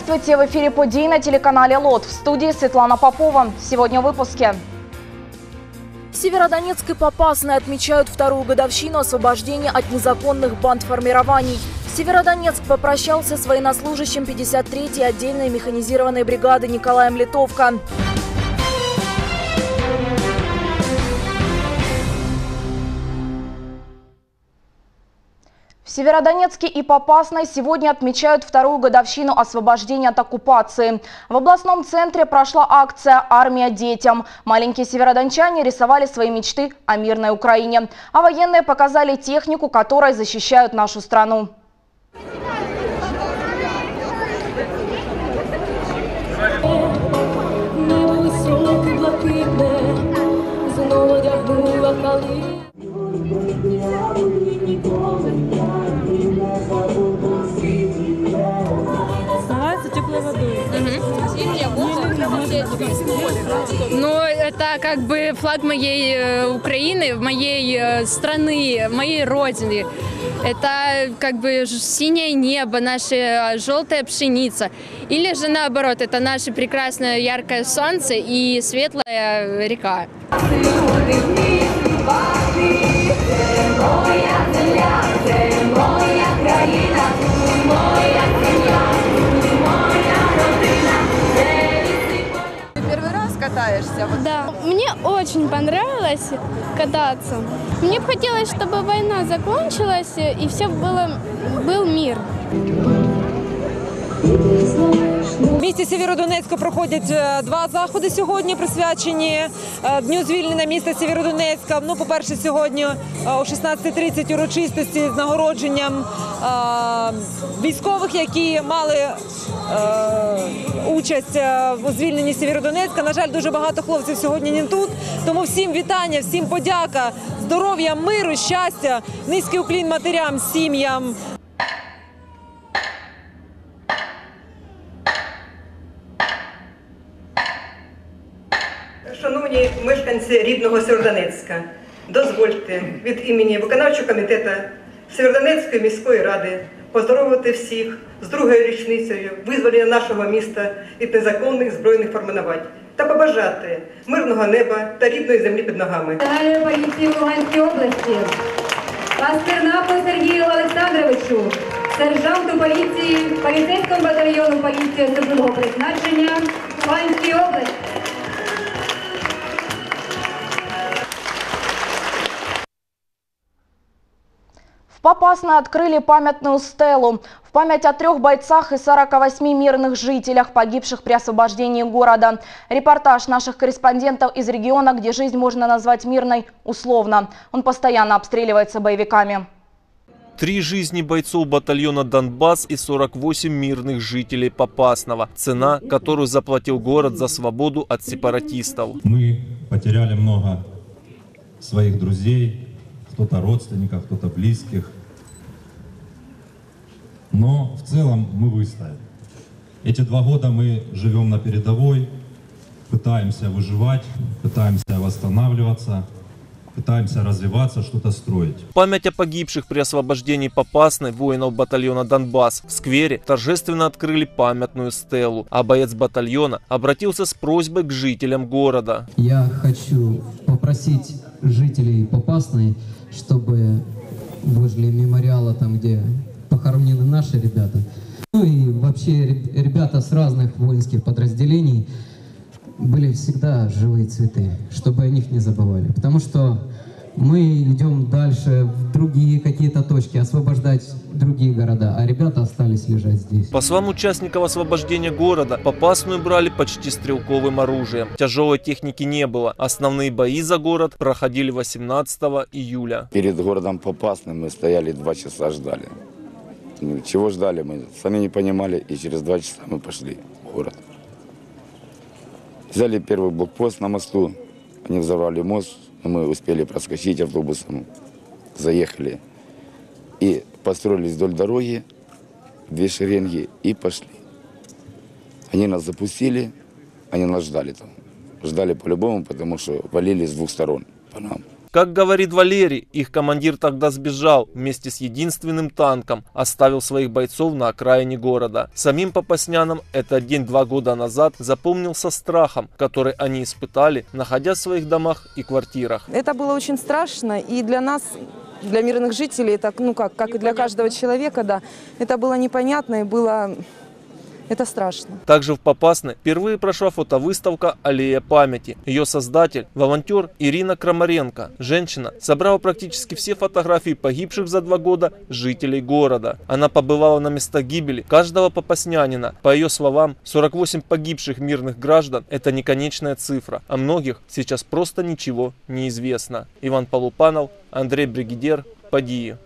Здравствуйте! В эфире «Подей» на телеканале ЛОТ. В студии Светлана Попова. Сегодня в выпуске. В Северодонецк и Попасной отмечают вторую годовщину освобождения от незаконных бандформирований. Северодонецк попрощался с военнослужащим 53-й отдельной механизированной бригады Николаем Литовко. В Северодонецке и Попасной сегодня отмечают вторую годовщину освобождения от оккупации. В областном центре прошла акция «Армия детям». Маленькие северодончане рисовали свои мечты о мирной Украине. А военные показали технику, которой защищают нашу страну. Ну, это как бы флаг моей Украины, моей страны, моей родины. Это как бы синее небо, наша желтая пшеница. Или же наоборот, это наше прекрасное яркое солнце и светлая река. Катаешься? Да, мне очень понравилось кататься. Мне бы хотелось, чтобы война закончилась и был мир. В місті Сєвєродонецьку проходять два заходи сьогодні, присвячені Дню звільнення міста Сєвєродонецька. Ну, по-перше, сьогодні о 16:30 урочистості з нагородженням військових, які мали участь у звільненні Сєвєродонецька. На жаль, дуже багато хлопців сьогодні не тут. Тому всім вітання, всім подяка, здоров'я, миру, щастя, низький уклін матерям, сім'ям. Шановні мешканці рідного Сєвєродонецька, дозвольте від імені виконавчого комітету Сєвєродонецької міської ради поздоровити всіх з другою річницею визволення нашого міста від незаконних збройних формувань та побажати мирного неба та рідної землі під ногами. Національної поліції Луганської області Пастернаку Сергію Олександровичу, сержанту поліції, поліцейському батальйону поліції особливого призначення Луганської області. В Попасной открыли памятную стелу в память о 3 бойцах и 48 мирных жителях, погибших при освобождении города. Репортаж наших корреспондентов из региона, где жизнь можно назвать мирной условно. Он постоянно обстреливается боевиками. 3 жизни бойцов батальона «Донбасс» и 48 мирных жителей Попасного. Цена, которую заплатил город за свободу от сепаратистов. Мы потеряли много своих друзей, кто-то родственников, кто-то близких. Но в целом мы выстояли. Эти 2 года мы живем на передовой, пытаемся выживать, пытаемся восстанавливаться, пытаемся развиваться, что-то строить. Память о погибших при освобождении Попасной воинов батальона «Донбасс» в сквере торжественно открыли памятную стелу, а боец батальона обратился с просьбой к жителям города. Я хочу попросить жителей Попасной, чтобы возле мемориала, там где похоронены наши ребята, ну и вообще ребята с разных воинских подразделений, были всегда живые цветы, чтобы о них не забывали. Потому что мы идем дальше в другие какие-то точки, освобождать другие города, а ребята остались лежать здесь. По словам участников освобождения города, Попасную брали почти стрелковым оружием. Тяжелой техники не было. Основные бои за город проходили 18 июля. Перед городом Попасным мы стояли 2 часа, ждали. Чего ждали, мы сами не понимали, и через 2 часа мы пошли в город. Взяли первый блокпост на мосту, они взорвали мост, но мы успели проскочить автобусом, заехали и построились вдоль дороги, 2 шеренги и пошли. Они нас запустили, они нас ждали там. Ждали по-любому, потому что валили с 2 сторон по нам. Как говорит Валерий, их командир тогда сбежал вместе с единственным танком, оставил своих бойцов на окраине города. Самим попаснянам этот день 2 года назад запомнился страхом, который они испытали, находясь в своих домах и квартирах. Это было очень страшно, и для нас, для мирных жителей, это, как и для каждого человека, да, это было непонятно и было... Это страшно. Также в Попасной впервые прошла фотовыставка «Аллея памяти». Ее создатель, волонтер Ирина Крамаренко. Женщина собрала практически все фотографии погибших за 2 года жителей города. Она побывала на местах гибели каждого попаснянина. По ее словам, 48 погибших мирных граждан – это не конечная цифра. О многих сейчас просто ничего не известно. Иван Полупанов, Андрей Бригидер, Падии.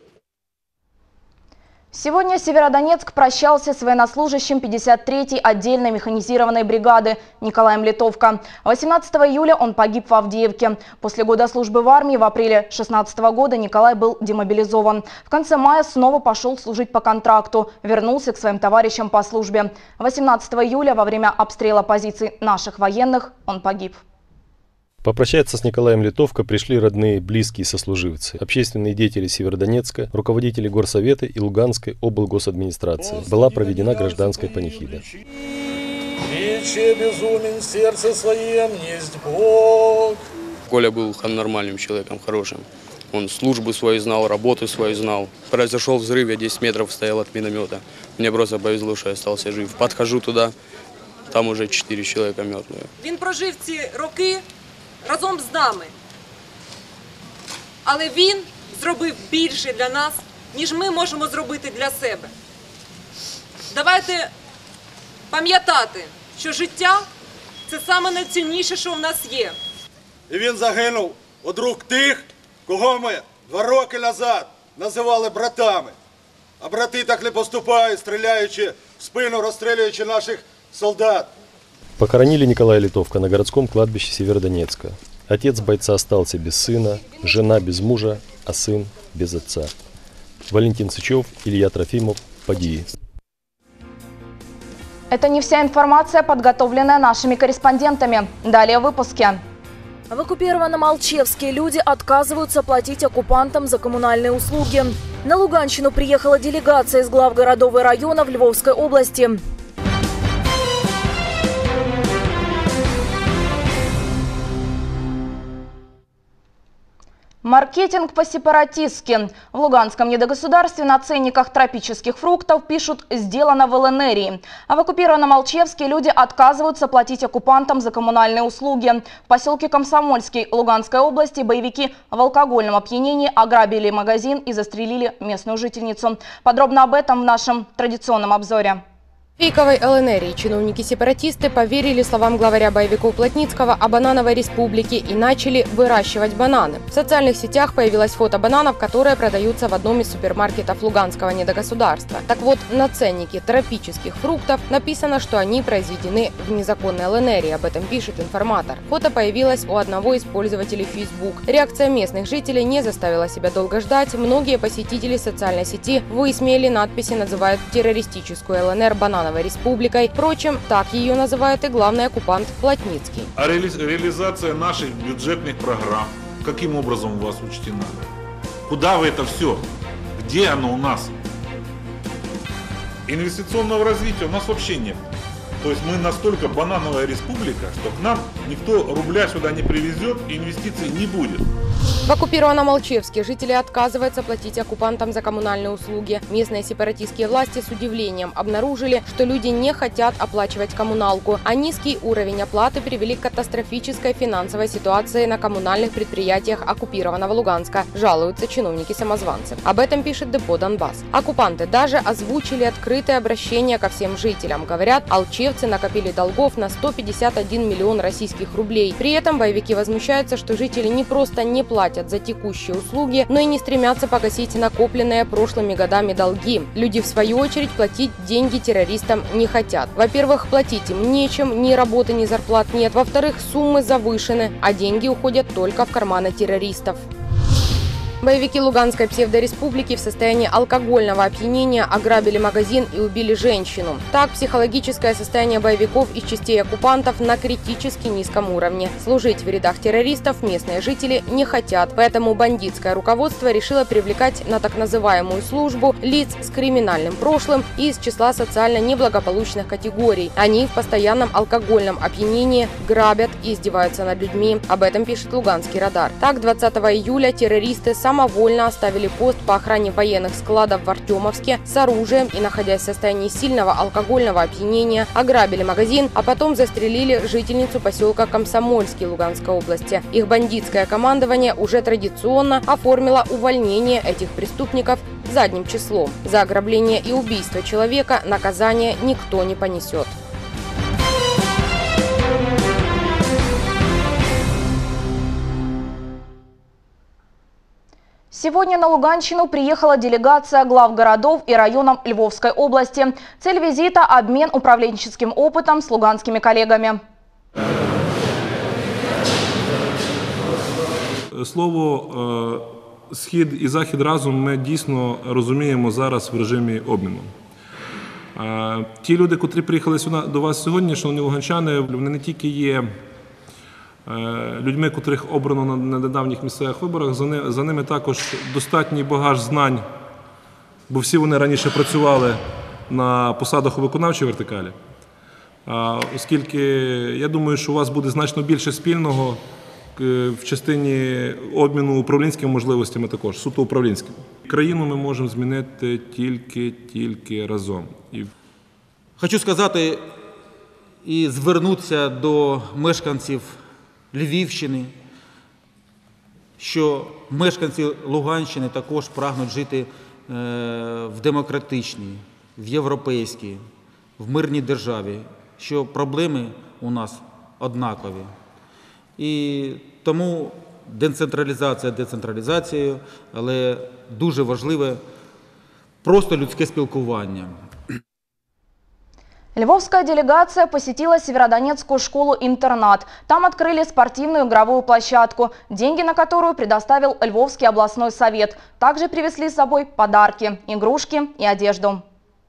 Сегодня Северодонецк прощался с военнослужащим 53-й отдельной механизированной бригады Николаем Литовко. 18 июля он погиб в Авдеевке. После года службы в армии в апреле 2016 года Николай был демобилизован. В конце мая снова пошел служить по контракту, вернулся к своим товарищам по службе. 18 июля во время обстрела позиций наших военных он погиб. Попрощаться с Николаем Литовко пришли родные, близкие сослуживцы, общественные деятели Северодонецка, руководители горсовета и Луганской облгосадминистрации. Была проведена гражданская панихида. безумен сердце своем есть Бог. Коля был нормальным человеком, хорошим. Он службу свою знал, работу свою знал. Произошел взрыв, я 10 метров стоял от миномета. Мне просто повезло, что я остался жив. Подхожу туда, там уже 4 человека мертвые. Він прожив ці роки разом з нами. Але він зробив більше для нас, ніж ми можемо зробити для себе. Давайте пам'ятати, що життя – це саме найцінніше, що в нас є. І він загинув від рук тих, кого ми 2 роки назад називали братами. А брати так не поступають, стріляючи в спину, розстрілюючи наших солдат. Похоронили Николая Литовко на городском кладбище Северодонецка. Отец бойца остался без сына, жена без мужа, а сын без отца. Валентин Сычев, Илья Трофимов, Падии. Это не вся информация, подготовленная нашими корреспондентами. Далее в выпуске. В оккупированном Алчевске люди отказываются платить оккупантам за коммунальные услуги. На Луганщину приехала делегация из глав городов и районов Львовской области. Маркетинг по-сепаратистски. В Луганском недогосударстве на ценниках тропических фруктов пишут «сделано в ЛНР». А в оккупированном Алчевске люди отказываются платить оккупантам за коммунальные услуги. В поселке Комсомольский Луганской области боевики в алкогольном опьянении ограбили магазин и застрелили местную жительницу. Подробно об этом в нашем традиционном обзоре. В фейковой ЛНР чиновники-сепаратисты поверили словам главаря боевиков Плотницкого о банановой республике и начали выращивать бананы. В социальных сетях появилось фото бананов, которые продаются в одном из супермаркетов Луганского недогосударства. Так вот, на ценнике тропических фруктов написано, что они произведены в незаконной ЛНР, об этом пишет информатор. Фото появилось у одного из пользователей Facebook. Реакция местных жителей не заставила себя долго ждать. Многие посетители социальной сети высмеяли надписи, называют террористическую ЛНР банановой республикой. Впрочем, так ее называет и главный оккупант Плотницкий. А реализация наших бюджетных программ каким образом у вас учтена? Куда вы это все? Где оно у нас? Инвестиционного развития у нас вообще нет. То есть мы настолько банановая республика, что к нам никто рубля сюда не привезет и инвестиций не будет. В оккупированном Алчевске жители отказываются платить оккупантам за коммунальные услуги. Местные сепаратистские власти с удивлением обнаружили, что люди не хотят оплачивать коммуналку, а низкий уровень оплаты привели к катастрофической финансовой ситуации на коммунальных предприятиях оккупированного Луганска, жалуются чиновники-самозванцы. Об этом пишет Депо Донбасс. Оккупанты даже озвучили открытое обращение ко всем жителям. Говорят, алчевцы накопили долгов на 151 миллион российских рублей. При этом боевики возмущаются, что жители не просто не платят за текущие услуги, но и не стремятся погасить накопленные прошлыми годами долги. Люди, в свою очередь, платить деньги террористам не хотят. Во-первых, платить им нечем, ни работы, ни зарплат нет. Во-вторых, суммы завышены, а деньги уходят только в карманы террористов. Боевики Луганской псевдореспублики в состоянии алкогольного опьянения ограбили магазин и убили женщину. Так, психологическое состояние боевиков из частей оккупантов на критически низком уровне. Служить в рядах террористов местные жители не хотят, поэтому бандитское руководство решило привлекать на так называемую службу лиц с криминальным прошлым и из числа социально неблагополучных категорий. Они в постоянном алкогольном опьянении грабят и издеваются над людьми. Об этом пишет Луганский радар. Так, 20 июля террористы самовольно оставили пост по охране военных складов в Артемовске с оружием и, находясь в состоянии сильного алкогольного опьянения, ограбили магазин, а потом застрелили жительницу поселка Комсомольский Луганской области. Их бандитское командование уже традиционно оформило увольнение этих преступников задним числом. За ограбление и убийство человека наказание никто не понесет. Сегодня на Луганщину приехала делегация глав городов и районов Львовской области. Цель визита – обмен управленческим опытом с луганскими коллегами. Слово «схід» і «захід» разом ми дійсно розуміємо зараз в режимі обміну. Ті люди, котрі приїхали сюди до вас сьогодні, шановні луганчани, вони не тільки є людьми, котрих обрано на недавніх місцевих виборах, за ними також достатній багаж знань, бо всі вони раніше працювали на посадах у виконавчій вертикалі. Оскільки я думаю, що у вас буде значно більше спільного в частині обміну управлінськими можливостями також, суто управлінськими. Країну ми можемо змінити тільки разом. Хочу сказати і звернутися до мешканців Львівщини, що мешканці Луганщини також прагнуть жити в демократичній, в європейській, в мирній державі, що проблеми у нас однакові. І тому децентралізація децентралізацією, але дуже важливе просто людське спілкування. Львовская делегация посетила Северодонецкую школу-интернат. Там открыли спортивную игровую площадку, деньги на которую предоставил Львовский областной совет. Также привезли с собой подарки, игрушки и одежду.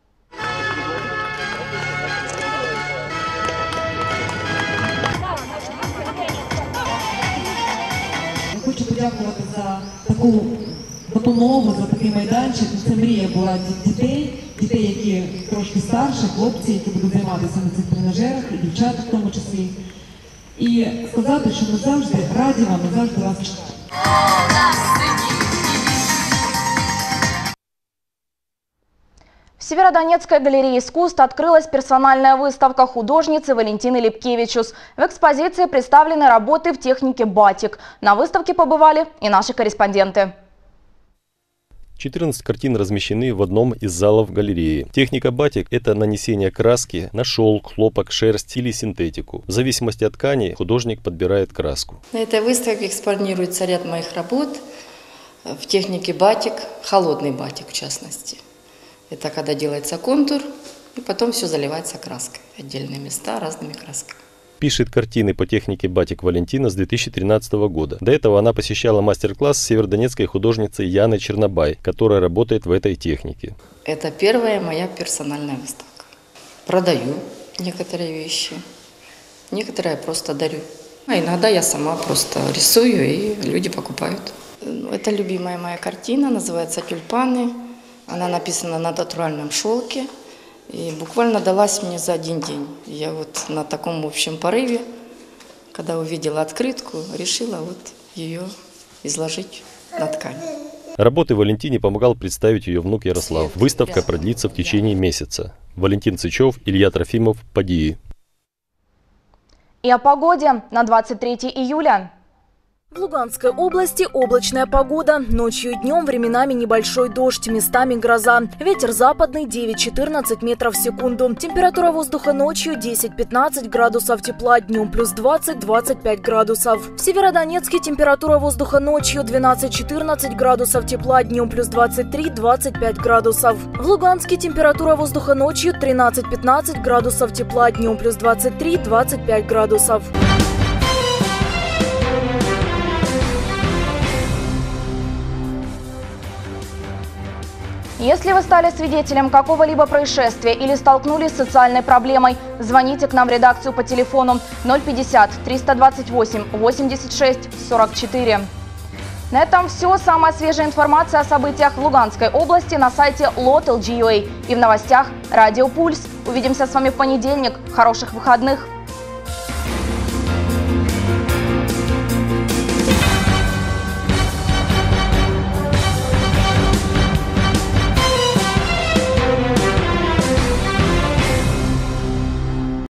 Хочу подякувати за таку допомогу, за такий майданчик. Це мрія була дітей, які трошки старші, хлопці, які будуть займатися на цих тренажерах, і дівчата в тому числі. І сказати, що ми завжди раді вам, ми завжди вас чекаємо. В Северодонецкой галерее искусств открылась персональная выставка художницы Валентины Лепкевичус. В экспозиции представлены работы в технике батик. На выставке побывали и наши корреспонденты. 14 картин размещены в одном из залов галереи. Техника батик – это нанесение краски на шелк, хлопок, шерсть или синтетику. В зависимости от ткани художник подбирает краску. На этой выставке экспонируется ряд моих работ в технике батик, холодный батик в частности. Это когда делается контур и потом все заливается краской. Отдельные места разными красками. Пишет картины по технике батик Валентина с 2013 года. До этого она посещала мастер-класс с северодонецкой художницей Яной Чернобай, которая работает в этой технике. Это первая моя персональная выставка. Продаю некоторые вещи, некоторые я просто дарю. А иногда я сама просто рисую, и люди покупают. Это любимая моя картина, называется «Тюльпаны». Она написана на натуральном шелке. И буквально далась мне за один день. Я вот на таком общем порыве, когда увидела открытку, решила вот ее изложить на ткани. Работы Валентине помогал представить ее внук Ярослав. Выставка продлится в течение месяца. Валентин Сычев, Илья Трофимов, Падии. И о погоде на 23 июля. В Луганской области облачная погода. Ночью и днем временами небольшой дождь, местами гроза. Ветер западный 9-14 метров в секунду. Температура воздуха ночью 10-15 градусов тепла, днем плюс 20-25 градусов. В Северодонецке температура воздуха ночью 12-14 градусов тепла, днем плюс 23-25 градусов. В Луганске температура воздуха ночью 13-15 градусов тепла, днем плюс 23-25 градусов. Если вы стали свидетелем какого-либо происшествия или столкнулись с социальной проблемой, звоните к нам в редакцию по телефону 050 328 86 44. На этом все. Самая свежая информация о событиях в Луганской области на сайте lot.lg.ua и в новостях Радио Пульс. Увидимся с вами в понедельник. Хороших выходных!